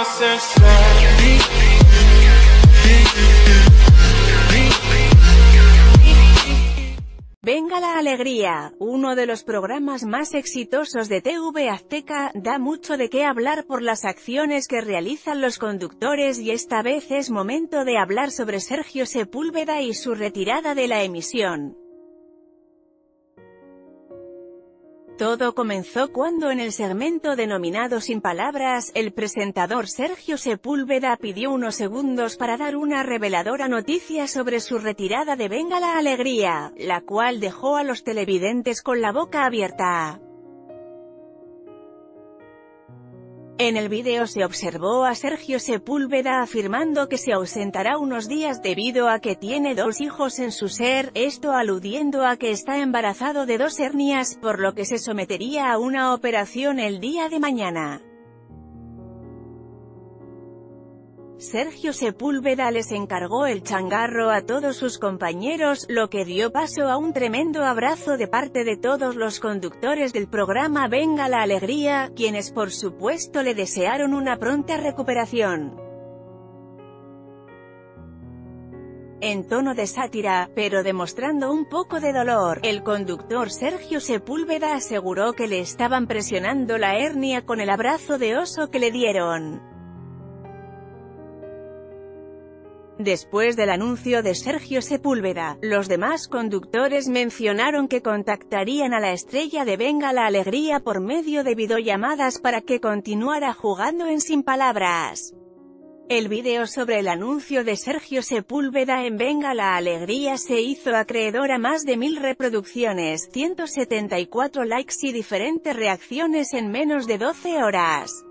Venga la alegría, uno de los programas más exitosos de TV Azteca, da mucho de qué hablar por las acciones que realizan los conductores y esta vez es momento de hablar sobre Sergio Sepúlveda y su retirada de la emisión. Todo comenzó cuando en el segmento denominado Sin Palabras, el presentador Sergio Sepúlveda pidió unos segundos para dar una reveladora noticia sobre su retirada de Venga la Alegría, la cual dejó a los televidentes con la boca abierta. En el vídeo se observó a Sergio Sepúlveda afirmando que se ausentará unos días debido a que tiene 2 hijos en su ser, esto aludiendo a que está embarazado de 2 hernias, por lo que se sometería a una operación el día de mañana. Sergio Sepúlveda les encargó el changarro a todos sus compañeros, lo que dio paso a un tremendo abrazo de parte de todos los conductores del programa Venga la Alegría, quienes por supuesto le desearon una pronta recuperación. En tono de sátira, pero demostrando un poco de dolor, el conductor Sergio Sepúlveda aseguró que le estaban presionando la hernia con el abrazo de oso que le dieron. Después del anuncio de Sergio Sepúlveda, los demás conductores mencionaron que contactarían a la estrella de Venga la Alegría por medio de videollamadas para que continuara jugando en Sin Palabras. El vídeo sobre el anuncio de Sergio Sepúlveda en Venga la Alegría se hizo acreedor a más de 1000 reproducciones, 174 likes y diferentes reacciones en menos de 12 horas.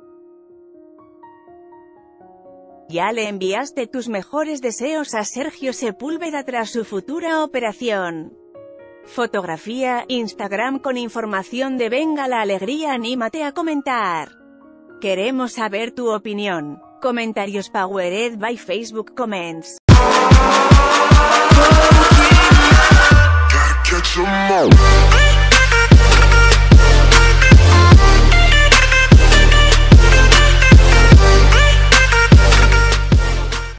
¿Ya le enviaste tus mejores deseos a Sergio Sepúlveda tras su futura operación? Fotografía, Instagram con información de Venga la Alegría. Anímate a comentar. Queremos saber tu opinión. Comentarios powered by Facebook Comments.